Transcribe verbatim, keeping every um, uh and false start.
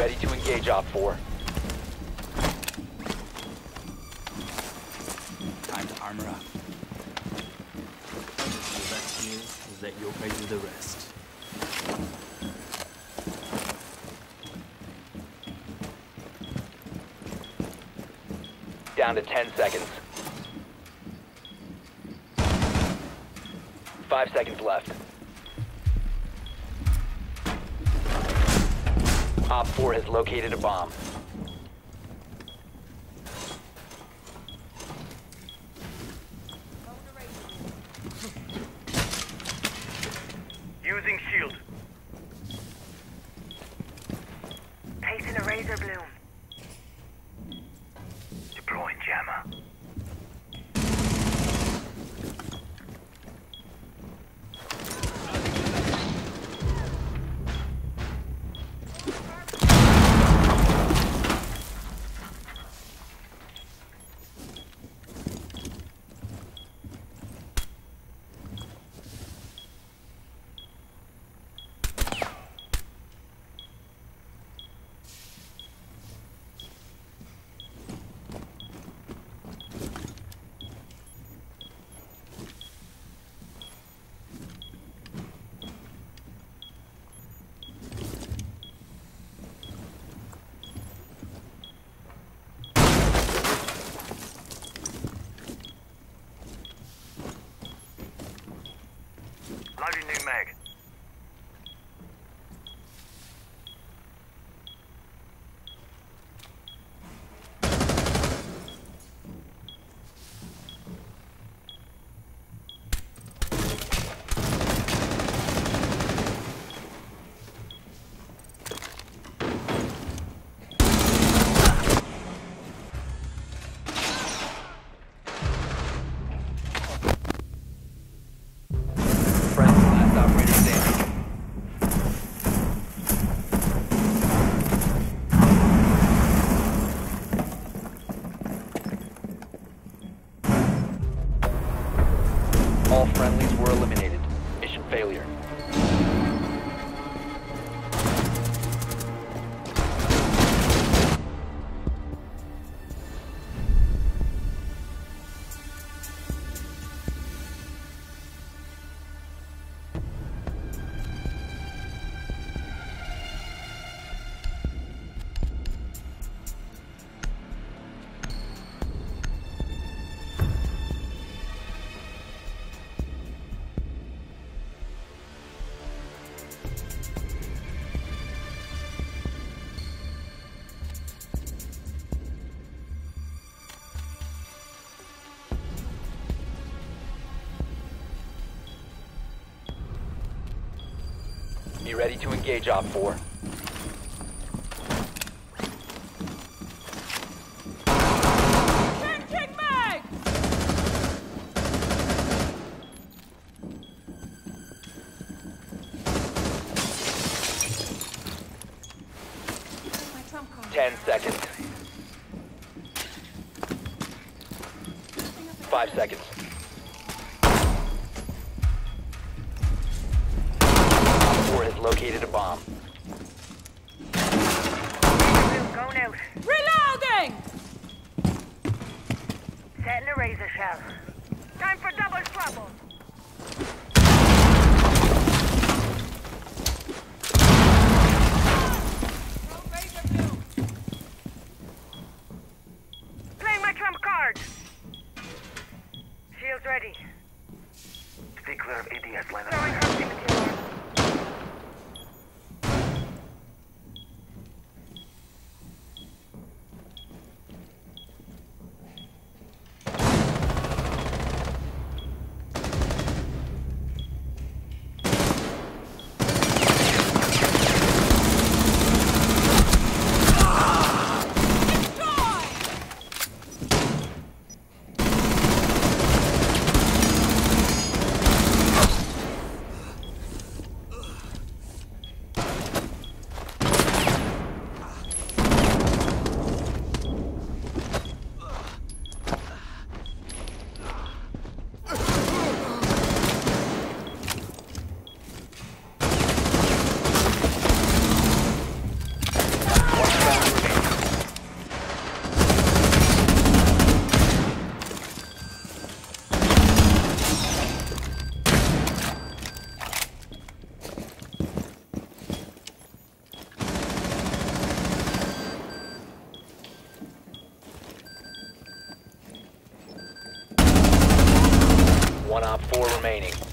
ready to engage Op four. Time to armor up. The best news is that you'll pay you the rest. Down to ten seconds. Five seconds left. Op four has located a bomb. Using shield. Placing a razor bloom. Deploying jammer. Loading new mag. Friendly last operator standing. All friendlies were eliminated. Mission failure. Be ready to engage Op four. Changing mag! My trump card. Ten seconds. Five seconds. Op four has located a bomb. Going out. Reloading! Setting a razor shell. Time for double trouble. Razor bloom. Playing my trump card. Shields ready. Stay clear of A D S line of Throwing fire. hunting material. One Op four remaining.